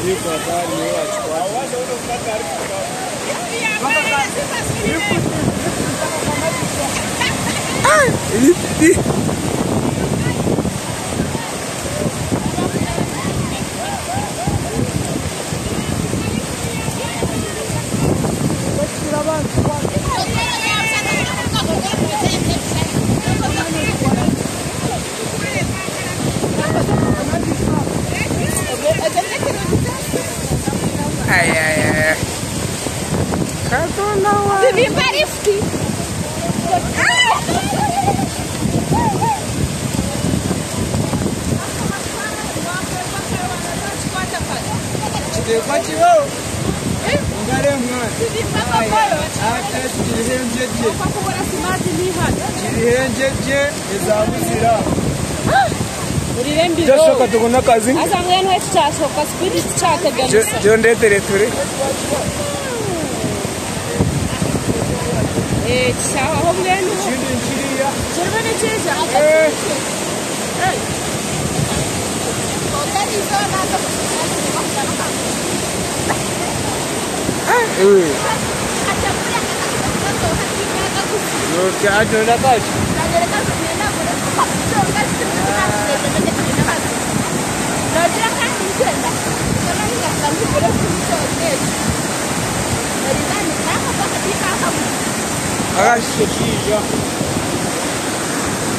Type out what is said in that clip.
Jashoka tugona kazi azamwe no cyashoka spirit cyateganisa jo ndetere turi cyaho aho mwene chindi nchiriya jerwane cyeja Agashikija